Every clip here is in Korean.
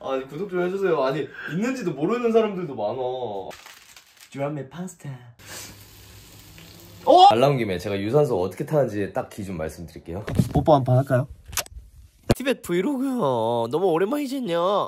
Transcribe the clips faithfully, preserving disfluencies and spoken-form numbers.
아니 구독 좀 해주세요. 아니 있는지도 모르는 사람들도 많아. 주라메 파스타. 어? 말 나온 김에 제가 유산소 어떻게 타는지 딱 기준 말씀드릴게요. 뽀뽀 한 판 할까요? 티벳 브이로그요. 너무 오랜만이잖냐.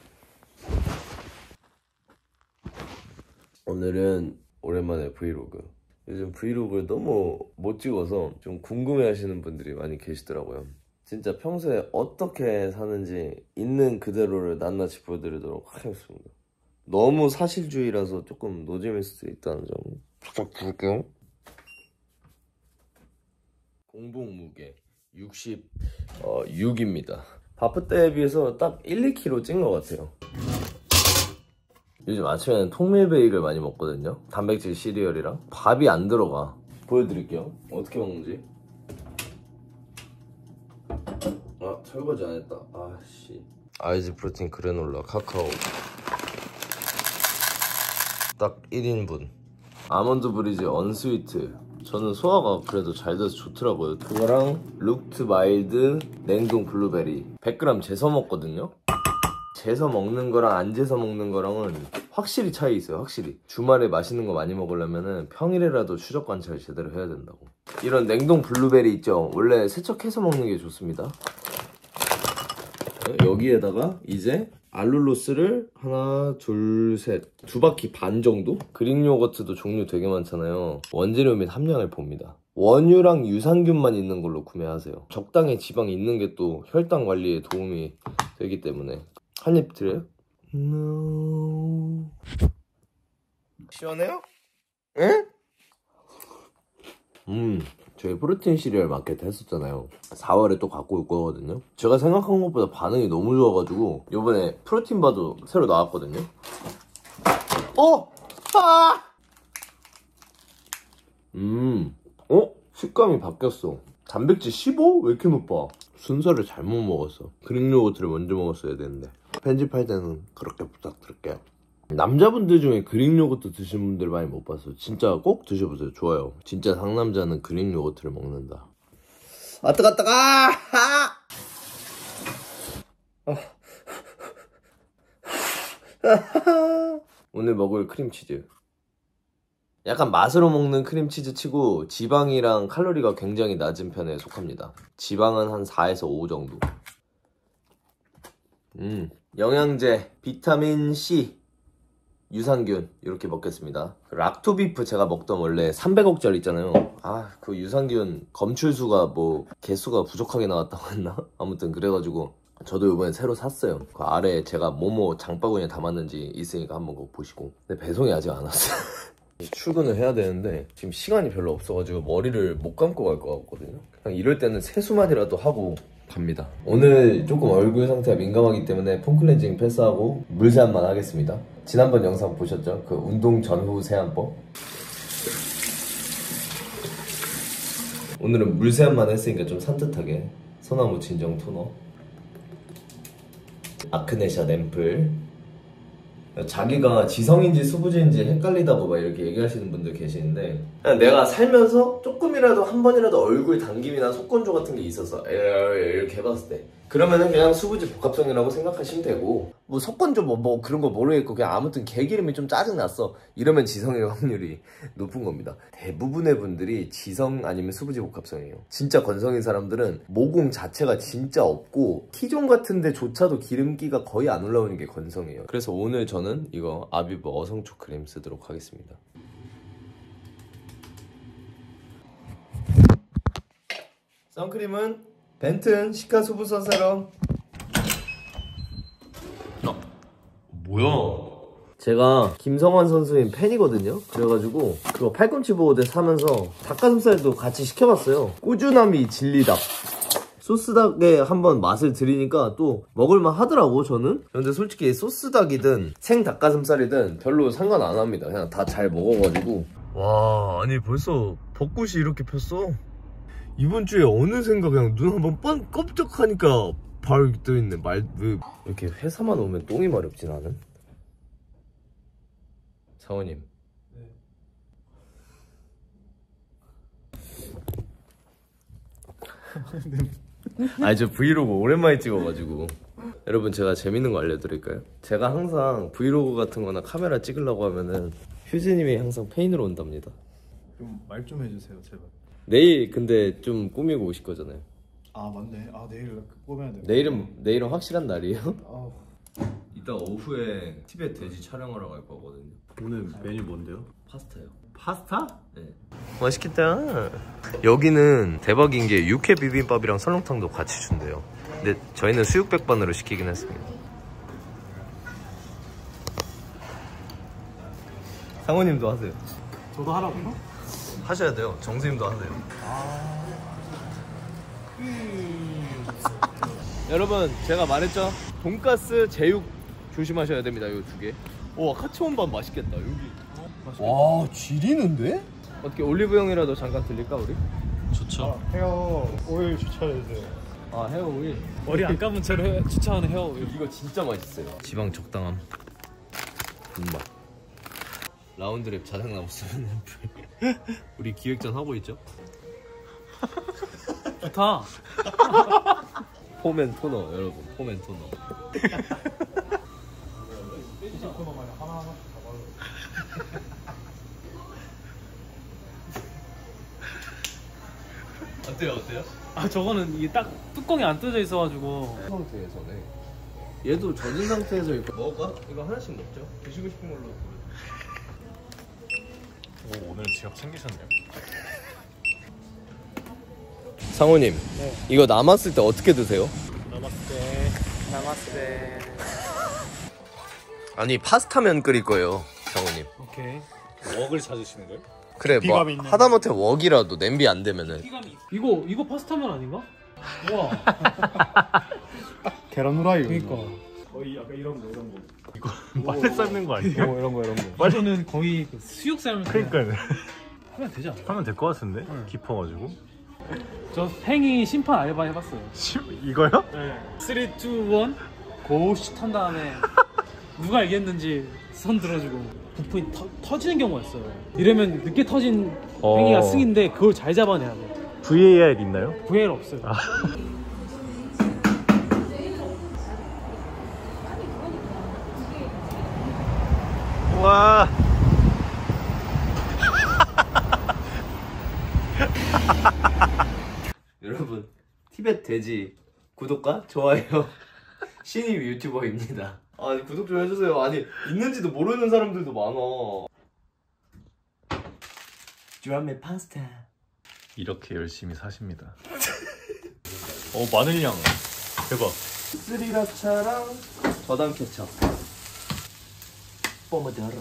오늘은 오랜만에 브이로그. 요즘 브이로그를 너무 못 찍어서 좀 궁금해 하시는 분들이 많이 계시더라고요. 진짜 평소에 어떻게 사는지 있는 그대로를 낱낱이 보여드리도록 하겠습니다. 너무 사실주의라서 조금 노잼일 수도 있다는 점 부탁드릴게요. 공복 무게 육십육입니다. 바쁠 때에 비해서 딱 일, 이 킬로그램 찐 것 같아요. 요즘 아침에는 통밀베이글 많이 먹거든요. 단백질 시리얼이랑 밥이 안 들어가. 보여드릴게요. 어떻게 먹는지. 아, 설거지 안 했다. 아씨. 아이즈 프로틴 그래놀라 카카오 딱 일 인분. 아몬드 브리즈 언스위트. 저는 소화가 그래도 잘 돼서 좋더라고요. 그거랑 룩트 마일드 냉동 블루베리 백 그램 재서 먹거든요. 재서 먹는 거랑 안 재서 먹는 거랑은 확실히 차이 있어요. 확실히 주말에 맛있는 거 많이 먹으려면은 평일에라도 추적 관찰 제대로 해야 된다고. 이런 냉동 블루베리 있죠. 원래 세척해서 먹는 게 좋습니다. 여기에다가 이제 알룰로스를 하나 둘 셋 두 바퀴 반 정도? 그릭 요거트도 종류 되게 많잖아요. 원재료 및 함량을 봅니다. 원유랑 유산균만 있는 걸로 구매하세요. 적당히 지방 있는 게 또 혈당 관리에 도움이 되기 때문에. 한입 드려요? No. 시원해요? 응? 음, 저희 프로틴 시리얼 마켓 했었잖아요. 사월에 또 갖고 올 거거든요. 제가 생각한 것보다 반응이 너무 좋아가지고 이번에 프로틴 바도 새로 나왔거든요. 어! 아! 음, 어? 식감이 바뀌었어. 단백질 십오? 왜 이렇게 높아? 순서를 잘못 먹었어. 그릭 요거트를 먼저 먹었어야 되는데. 편집할 때는 그렇게 부탁드릴게요. 남자분들 중에 그릭 요거트 드시는 분들 많이 못 봤어요. 진짜 꼭 드셔보세요. 좋아요. 진짜 상남자는 그릭 요거트를 먹는다. 아 뜨거 뜨거! 아. 오늘 먹을 크림치즈. 약간 맛으로 먹는 크림치즈 치고 지방이랑 칼로리가 굉장히 낮은 편에 속합니다. 지방은 한 사에서 오 정도. 음, 영양제, 비타민 C, 유산균 이렇게 먹겠습니다. 락토비프 제가 먹던 원래 삼백억짜리 있잖아요. 아, 그 유산균 검출수가 뭐 개수가 부족하게 나왔다고 했나? 아무튼 그래가지고 저도 이번에 새로 샀어요. 그 아래에 제가 뭐뭐 장바구니에 담았는지 있으니까 한번 그거 보시고. 근데 배송이 아직 안 왔어요. 출근을 해야 되는데 지금 시간이 별로 없어가지고 머리를 못 감고 갈 것 같거든요. 그냥 이럴 때는 세수만이라도 하고 갑니다. 오늘 조금 얼굴 상태가 민감하기 때문에 폼클렌징 패스하고 물세안만 하겠습니다. 지난번 영상 보셨죠? 그 운동 전후 세안법. 오늘은 물세안만 했으니까 좀 산뜻하게. 소나무 진정 토너, 아크네샷 앰플. 자기가 지성인지 수부지인지 헷갈리다고 막 이렇게 얘기하시는 분들 계시는데, 그냥 내가 살면서 조금이라도 한 번이라도 얼굴 당김이나 속건조 같은 게 있어서 이렇게 해봤을 때 그러면은 그냥 수부지 복합성이라고 생각하시면 되고, 뭐 속건조 뭐, 뭐 그런 거 모르겠고 그냥 아무튼 개기름이 좀 짜증났어 이러면 지성일 확률이 높은 겁니다. 대부분의 분들이 지성 아니면 수부지 복합성이에요. 진짜 건성인 사람들은 모공 자체가 진짜 없고 T존 같은 데조차도 기름기가 거의 안 올라오는 게 건성이에요. 그래서 오늘 저는 이거 아비브 어성초 크림 쓰도록 하겠습니다. 선크림은 벤튼 시카 수분선 세럼. 어, 뭐야? 제가 김성환 선수님 팬이거든요. 그래가지고 그거 팔꿈치 보호대 사면서 닭가슴살도 같이 시켜봤어요. 꾸준함이 진리닭. 소스닭에 한번 맛을 들이니까 또 먹을만 하더라고 저는. 근데 솔직히 소스닭이든 생 닭가슴살이든 별로 상관 안 합니다. 그냥 다 잘 먹어가지고. 와, 아니 벌써 벚꽃이 이렇게 폈어? 이번 주에 어느샌가 그냥 눈 한번 뻔 깜짝하니까 바로 이렇게 떠있네. 말, 왜 이렇게 회사만 오면 똥이 마렵지 나는? 사원님. 네. 아니 저 브이로그 오랜만에 찍어가지고 여러분 제가 재밌는 거 알려드릴까요? 제가 항상 브이로그 같은 거나 카메라 찍으려고 하면은 휴지님이 항상 페인으로 온답니다. 좀 말 좀 해주세요 제발. 내일 근데 좀 꾸미고 오실 거잖아요. 아 맞네. 아 내일 꾸며야 돼. 내일은 내일은 확실한 날이에요? 아, 이따 오후에 티벳 돼지 촬영하러 갈 거거든요. 오늘 메뉴 뭔데요? 파스타요. 파스타? 네. 맛있겠다. 여기는 대박인 게 육회 비빔밥이랑 설렁탕도 같이 준대요. 근데 저희는 수육 백반으로 시키긴 했습니다. 상호님도 하세요. 저도 하라고요? 하셔야 돼요. 정수님도 하세요. 아... 여러분 제가 말했죠? 돈가스, 제육 조심하셔야 됩니다. 이 두 개. 와 카츠원밥 맛있겠다. 여기. 맛있겠다. 와 지리는데? 어떻게 올리브영이라도 잠깐 들릴까 우리? 좋죠. 아, 헤어 오일 추천해주세요. 아 헤어 오일. 머리 안 감은 채로 추천하는 헤어 오일. 이거 진짜 맛있어요. 지방 적당함. 분맛. 라운드랩 자작나무 쓰는 앰플. 우리 기획전 하고 있죠? 좋다. 폼앤 토너 여러분. 폼앤 토너. 어때요 어때요? 아 저거는 이게 딱 뚜껑이 안 뜯어져 있어가지고. 상태에서네. 얘도 젖은 상태에서 이거 먹을까? 이거 하나씩 먹죠. 드시고 싶은 걸로. 오 오늘 지갑 챙기셨네요. 상호님, 네. 이거 남았을 때 어떻게 드세요? 남았을 때. 남았을 때. 아니 파스타면 끓일 거예요, 상호님. 오케이. 웍을 찾으시는 거예요? 그래 뭐 비감 있는 하다못해 웍이라도 냄비 안 되면은. 이거 이거 파스타면 아닌가? 와. 계란 후라이. 그러니까. 거의 약간 이런 거 이런 거. 이거 빨래 삶는 거 아니에요? 어, 이런 거 이런 거. 이거는 거의 그 수육 삶을 그러니까요. 하면 되지 않아? 하면 될 것 같은데? 응. 깊어가지고. 저 팽이 심판 알바 해봤어요. 시, 이거요? 네. 삼, 이, 일 고슛 한 다음에 누가 알겠는지 손 들어주고 부품이 터, 터지는 경우가 있어요. 이러면 늦게 터진 어. 팽이가 승인데 그걸 잘 잡아내야 돼. 브이에이알 있나요? 브이엘 없어요. 아. 와. 여러분 티벳 돼지 구독과 좋아요 신입 유튜버입니다. 아니 구독 좀 해주세요. 아니 있는지도 모르는 사람들도 많아. 주암의 파스타. 이렇게 열심히 사십니다. 어 마늘향 대박. 스리라차랑 저당 케첩. 뽀모도로.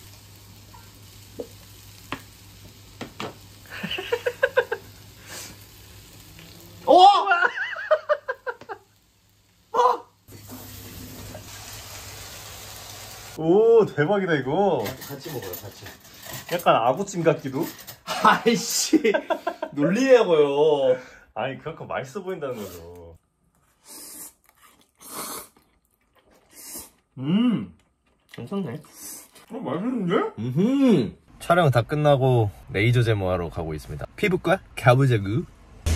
오! 오 대박이다 이거. 같이 먹어요, 같이. 약간 아구찜 같기도. 아이씨, 놀리냐고요. 아니 그만큼 맛있어 보인다는 거죠. 음, 괜찮네. 어 맛있는데? 음. 촬영 다 끝나고 레이저 제모하러 가고 있습니다. 피부과 가보자구.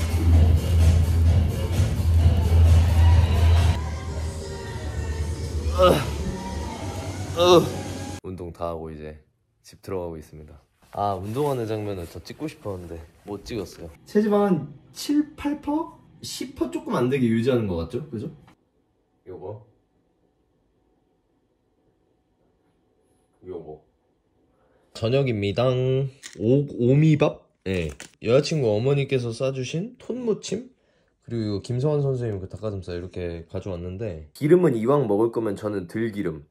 어. 어. 운동 다 하고 이제 집 들어가고 있습니다. 아 운동하는 장면을 더 찍고 싶었는데 못 찍었어요. 체지방 한 칠, 팔 퍼센트? 십 퍼센트 조금 안 되게 유지하는 것 같죠? 그죠? 요거 요거 저녁입니다. 오, 오미밥? 네. 여자친구 어머니께서 싸주신 톤무침? 그리고 김성환 선생님 그 닭가슴살 이렇게 가져왔는데 기름은 이왕 먹을 거면 저는 들기름.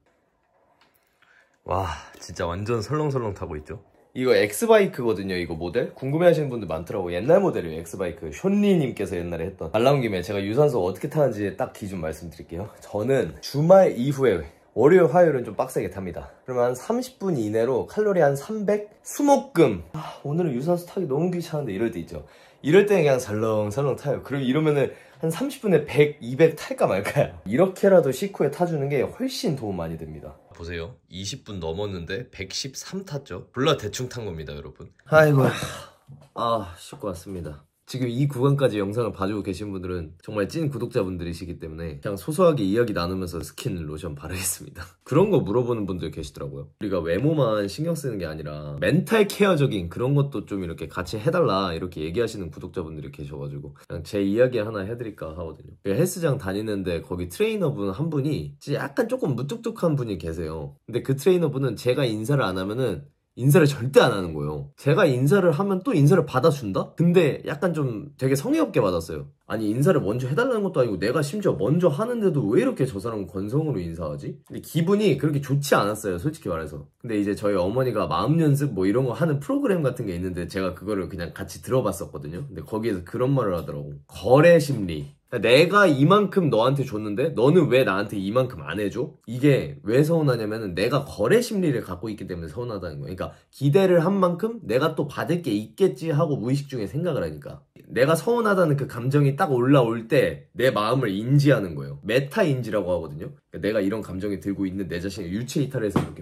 와 진짜 완전 설렁설렁 타고 있죠. 이거 엑스바이크거든요. 이거 모델 궁금해하시는 분들 많더라고. 옛날 모델이에요. 엑스바이크 쇼니님께서 옛날에 했던. 말 나온 김에 제가 유산소 어떻게 타는지 딱 기준 말씀드릴게요. 저는 주말 이후에 월요일 화요일은 좀 빡세게 탑니다. 그러면 한 삼십 분 이내로 칼로리 한 삼백 수목금. 아, 오늘은 유산소 타기 너무 귀찮은데 이럴 때 있죠. 이럴 때는 그냥 설렁설렁 타요. 그럼 이러면은 한 삼십 분에 백, 이백 탈까 말까요. 이렇게라도 식후에 타주는 게 훨씬 도움 많이 됩니다. 보세요. 이십 분 넘었는데 백십삼 탔죠. 몰라 대충 탄 겁니다, 여러분. 아이고, 아 씻고 왔습니다. 지금 이 구간까지 영상을 봐주고 계신 분들은 정말 찐 구독자분들이시기 때문에 그냥 소소하게 이야기 나누면서 스킨, 로션 바르겠습니다. 그런 거 물어보는 분들 계시더라고요. 우리가 외모만 신경 쓰는 게 아니라 멘탈 케어적인 그런 것도 좀 이렇게 같이 해달라 이렇게 얘기하시는 구독자분들이 계셔가지고 그냥 제 이야기 하나 해드릴까 하거든요. 헬스장 다니는데 거기 트레이너분 한 분이 진짜 약간 조금 무뚝뚝한 분이 계세요. 근데 그 트레이너분은 제가 인사를 안 하면은 인사를 절대 안 하는 거예요. 제가 인사를 하면 또 인사를 받아준다? 근데 약간 좀 되게 성의 없게 받았어요. 아니 인사를 먼저 해달라는 것도 아니고 내가 심지어 먼저 하는데도 왜 이렇게 저 사람은 건성으로 인사하지? 근데 기분이 그렇게 좋지 않았어요, 솔직히 말해서. 근데 이제 저희 어머니가 마음 연습 뭐 이런 거 하는 프로그램 같은 게 있는데 제가 그거를 그냥 같이 들어봤었거든요. 근데 거기에서 그런 말을 하더라고. 거래 심리. 내가 이만큼 너한테 줬는데 너는 왜 나한테 이만큼 안 해줘? 이게 왜 서운하냐면은 내가 거래 심리를 갖고 있기 때문에 서운하다는 거예요. 그러니까 기대를 한 만큼 내가 또 받을 게 있겠지 하고 무의식 중에 생각을 하니까 내가 서운하다는 그 감정이 딱 올라올 때 내 마음을 인지하는 거예요. 메타 인지라고 하거든요. 그러니까 내가 이런 감정이 들고 있는 내 자신을 유체 이탈해서 이렇게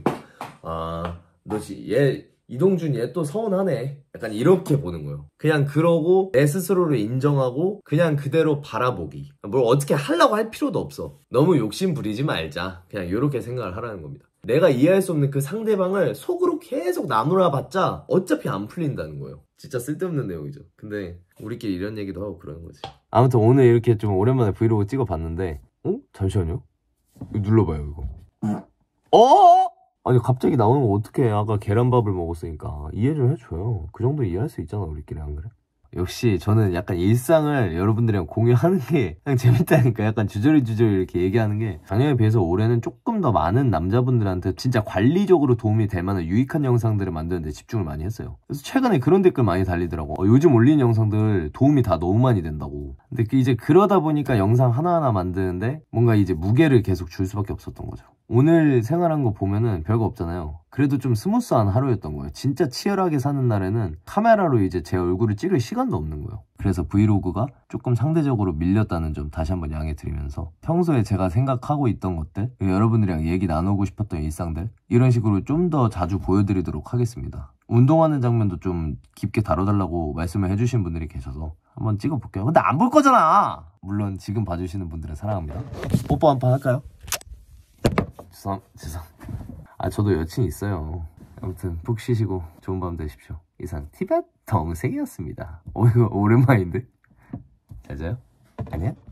아 너지 얘 이동준 얘 또 서운하네 약간 이렇게 보는 거예요. 그냥 그러고 내 스스로를 인정하고 그냥 그대로 바라보기. 뭘 어떻게 하려고 할 필요도 없어. 너무 욕심 부리지 말자. 그냥 이렇게 생각을 하라는 겁니다. 내가 이해할 수 없는 그 상대방을 속으로 계속 나누라 봤자 어차피 안 풀린다는 거예요. 진짜 쓸데없는 내용이죠. 근데 우리끼리 이런 얘기도 하고 그러는 거지. 아무튼 오늘 이렇게 좀 오랜만에 브이로그 찍어봤는데 어? 잠시만요. 이거 눌러봐요 이거. 어? 아니 갑자기 나오는 거 어떡해. 아까 계란밥을 먹었으니까 이해 좀 해줘요. 그 정도 이해할 수 있잖아 우리끼리. 안 그래? 역시 저는 약간 일상을 여러분들이랑 공유하는 게 그냥 재밌다니까. 약간 주저리 주저리 이렇게 얘기하는 게 작년에 비해서 올해는 조금 더 많은 남자분들한테 진짜 관리적으로 도움이 될 만한 유익한 영상들을 만드는 데 집중을 많이 했어요. 그래서 최근에 그런 댓글 많이 달리더라고. 어, 요즘 올리는 영상들 도움이 다 너무 많이 된다고. 근데 이제 그러다 보니까 영상 하나하나 만드는데 뭔가 이제 무게를 계속 줄 수밖에 없었던 거죠. 오늘 생활한 거 보면은 별거 없잖아요. 그래도 좀 스무스한 하루였던 거예요. 진짜 치열하게 사는 날에는 카메라로 이제 제 얼굴을 찍을 시간도 없는 거예요. 그래서 브이로그가 조금 상대적으로 밀렸다는 점 다시 한번 양해 드리면서 평소에 제가 생각하고 있던 것들, 여러분들이랑 얘기 나누고 싶었던 일상들 이런 식으로 좀 더 자주 보여드리도록 하겠습니다. 운동하는 장면도 좀 깊게 다뤄달라고 말씀을 해주신 분들이 계셔서 한번 찍어볼게요. 근데 안 볼 거잖아. 물론 지금 봐주시는 분들은 사랑합니다. 뽀뽀 한 판 할까요? 죄송, 죄송. 아, 저도 여친 있어요. 아무튼 푹 쉬시고 좋은 밤 되십시오. 이상 티벳 동생이었습니다. 어, 이거 오랜만인데? 잘 자요? 안녕?